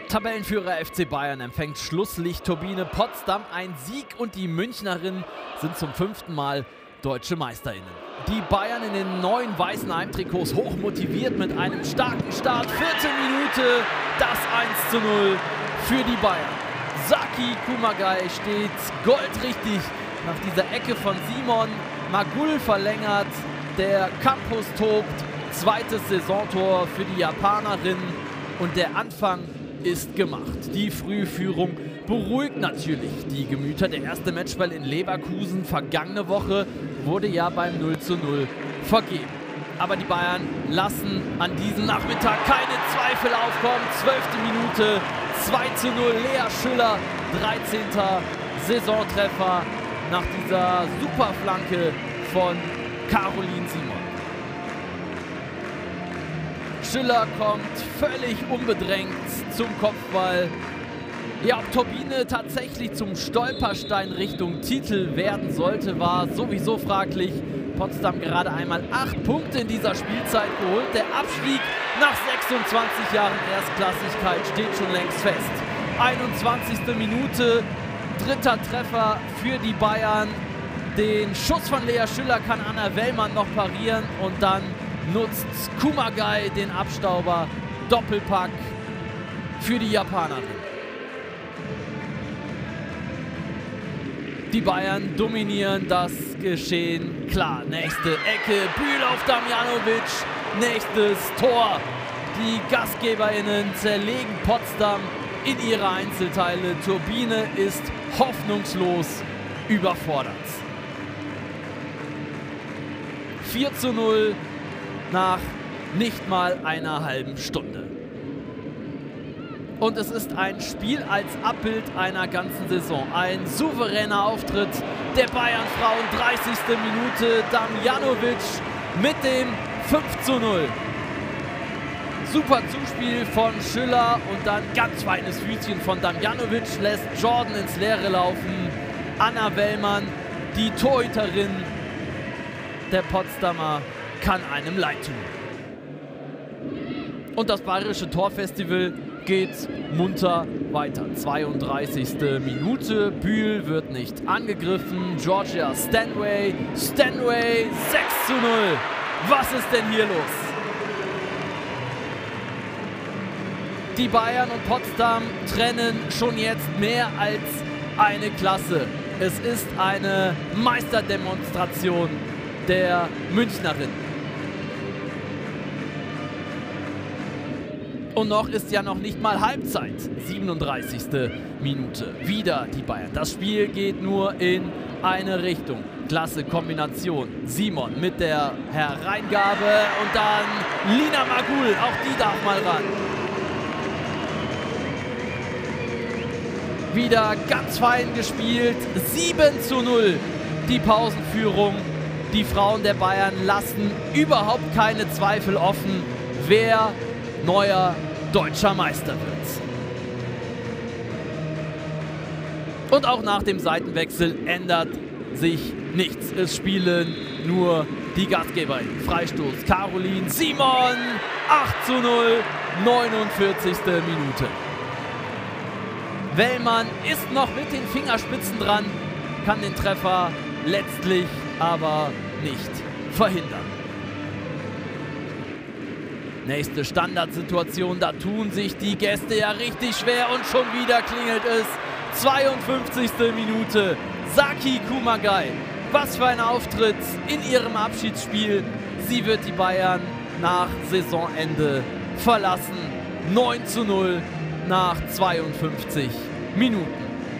Tabellenführer FC Bayern empfängt Schlusslicht Turbine Potsdam. Ein Sieg und die Münchnerinnen sind zum 5. Mal deutsche MeisterInnen. Die Bayern in den neuen weißen Heimtrikots hochmotiviert mit einem starken Start. 14 Minute, das 1:0 für die Bayern. Saki Kumagai steht goldrichtig nach dieser Ecke von Simon. Magul verlängert, der Campus tobt. Zweites Saisontor für die Japanerin und der Anfang ist gemacht. Die Frühführung beruhigt natürlich die Gemüter. Der erste Matchball in Leverkusen vergangene Woche wurde ja beim 0:0 vergeben. Aber die Bayern lassen an diesem Nachmittag keine Zweifel aufkommen. 12. Minute, 2:0. Lea Schüller, 13. Saisontreffer nach dieser Superflanke von Caroline Simon. Schüller kommt völlig unbedrängt zum Kopfball. Ja, ob Turbine tatsächlich zum Stolperstein Richtung Titel werden sollte, war sowieso fraglich. Potsdam gerade einmal 8 Punkte in dieser Spielzeit geholt. Der Abstieg nach 26 Jahren Erstklassigkeit steht schon längst fest. 21. Minute, 3. Treffer für die Bayern. Den Schuss von Lea Schüller kann Anna Wellmann noch parieren und dann nutzt Kumagai den Abstauber. Doppelpack für die Japanerin. Die Bayern dominieren das Geschehen. Klar, nächste Ecke, Bühl auf Damjanovic, nächstes Tor. Die GastgeberInnen zerlegen Potsdam in ihre Einzelteile. Turbine ist hoffnungslos überfordert. 4:0 nach nicht mal einer halben Stunde. Und es ist ein Spiel als Abbild einer ganzen Saison. Ein souveräner Auftritt der Bayern-Frauen. 30. Minute, Damjanovic mit dem 5:0. Super Zuspiel von Schüller und dann ganz feines Füßchen von Damjanovic lässt Jordan ins Leere laufen. Anna Wellmann, die Torhüterin der Potsdamer, kann einem leid tun. Und das Bayerische Torfestival geht munter weiter. 32. Minute, Bühl wird nicht angegriffen. Georgia Stanway 6:0. Was ist denn hier los? Die Bayern und Potsdam trennen schon jetzt mehr als eine Klasse. Es ist eine Meisterdemonstration der Münchnerin. Und noch ist ja noch nicht mal Halbzeit. 37. Minute. Wieder die Bayern. Das Spiel geht nur in eine Richtung. Klasse Kombination. Simon mit der Hereingabe und dann Lina Magul. Auch die darf mal ran. Wieder ganz fein gespielt. 7:0 die Pausenführung. Die Frauen der Bayern lassen überhaupt keine Zweifel offen, wer neuer deutscher Meister wird. Und auch nach dem Seitenwechsel ändert sich nichts. Es spielen nur die Gastgeberin. Freistoß Caroline Simon. 8:0, 49. Minute. Wellmann ist noch mit den Fingerspitzen dran, kann den Treffer letztlich aber nicht verhindern. Nächste Standardsituation, da tun sich die Gäste ja richtig schwer und schon wieder klingelt es. 52. Minute, Saki Kumagai. Was für ein Auftritt in ihrem Abschiedsspiel. Sie wird die Bayern nach Saisonende verlassen. 9:0 nach 52 Minuten.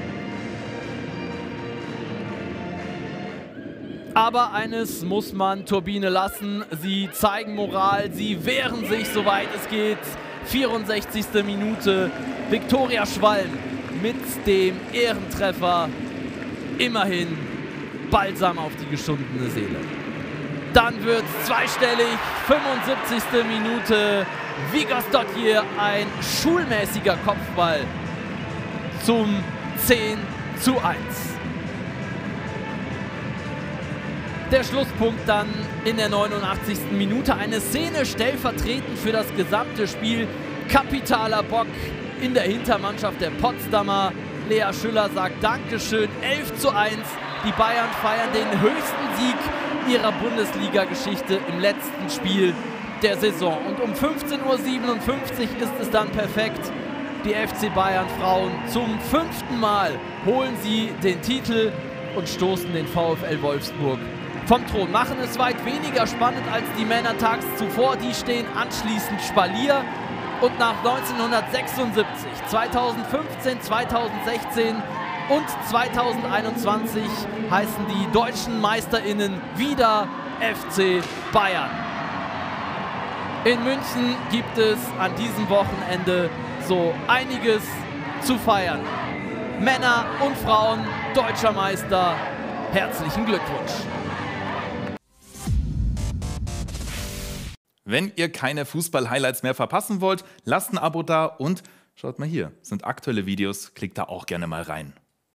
Aber eines muss man Turbine lassen. Sie zeigen Moral, sie wehren sich, soweit es geht. 64. Minute, Viktoria Schwalm mit dem Ehrentreffer. Immerhin Balsam auf die geschundene Seele. Dann wird es zweistellig, 75. Minute. Vigersdottir, ein schulmäßiger Kopfball zum 10:1. Der Schlusspunkt dann in der 89. Minute. Eine Szene stellvertretend für das gesamte Spiel. Kapitaler Bock in der Hintermannschaft der Potsdamer. Lea Schüller sagt Dankeschön, 11:1. Die Bayern feiern den höchsten Sieg ihrer Bundesliga-Geschichte im letzten Spiel der Saison. Und um 15:57 Uhr ist es dann perfekt. Die FC Bayern Frauen zum 5. Mal holen sie den Titel und stoßen den VfL Wolfsburg vom Thron. Machen es weit weniger spannend als die Männer tags zuvor. Die stehen anschließend Spalier. Und nach 1976, 2015, 2016 und 2021 heißen die deutschen MeisterInnen wieder FC Bayern. In München gibt es an diesem Wochenende so einiges zu feiern. Männer und Frauen, deutscher Meister, herzlichen Glückwunsch. Wenn ihr keine Fußball-Highlights mehr verpassen wollt, lasst ein Abo da und schaut mal hier, sind aktuelle Videos, klickt da auch gerne mal rein.